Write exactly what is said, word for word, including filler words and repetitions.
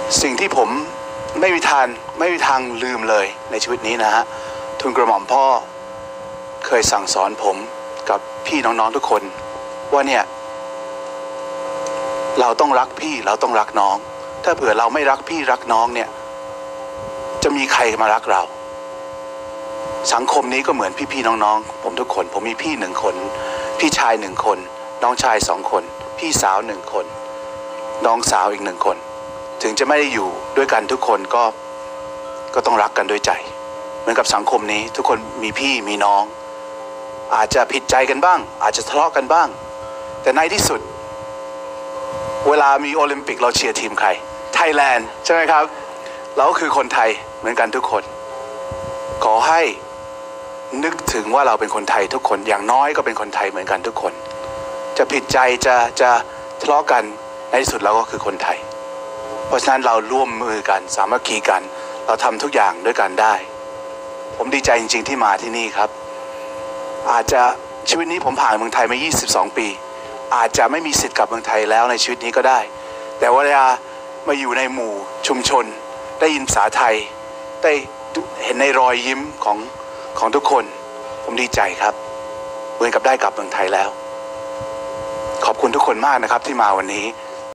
สิ่งที่ผมไม่มีทางไม่มีทางลืมเลยในชีวิตนี้นะฮะทูลกระหม่อมพ่อเคยสั่งสอนผมกับพี่น้องๆทุกคนว่าเนี่ยเราต้องรักพี่เราต้องรักน้องถ้าเผื่อเราไม่รักพี่รักน้องเนี่ยจะมีใครมารักเราสังคมนี้ก็เหมือนพี่ๆน้องๆผมทุกคนผมมีพี่หนึ่งคนพี่ชายหนึ่งคนน้องชายสองคนพี่สาวหนึ่งคนน้องสาวอีกหนึ่งคนถึงจะไม่ได้อยู่ด้วยกันทุกคนก็ก็ต้องรักกันด้วยใจเหมือนกับสังคมนี้ทุกคนมีพี่มีน้องอาจจะผิดใจกันบ้างอาจจะทะเลาะกันบ้างแต่ในที่สุดเวลามีโอลิมปิกเราเชียร์ทีมใครไทยแลนด์ใช่ไหมครับเราก็คือคนไทยเหมือนกันทุกคนขอให้นึกถึงว่าเราเป็นคนไทยทุกคนอย่างน้อยก็เป็นคนไทยเหมือนกันทุกคนจะผิดใจจะจะทะเลาะกันในที่สุดเราก็คือคนไทยเพราะฉะนั้นเราร่วมมือกันสามัคคีกันเราทำทุกอย่างด้วยกันได้ผมดีใจจริงๆที่มาที่นี่ครับอาจจะชีวิตนี้ผมผ่านเมืองไทยมายี่สิบสองปีอาจจะไม่มีสิทธิ์กลับเมืองไทยแล้วในชีวิตนี้ก็ได้แต่เวลามาอยู่ในหมู่ชุมชนได้ยินภาษาไทยได้เห็นในรอยยิ้มของของทุกคนผมดีใจครับเหมือนกับได้กลับเมืองไทยแล้วขอบคุณทุกคนมากนะครับที่มาวันนี้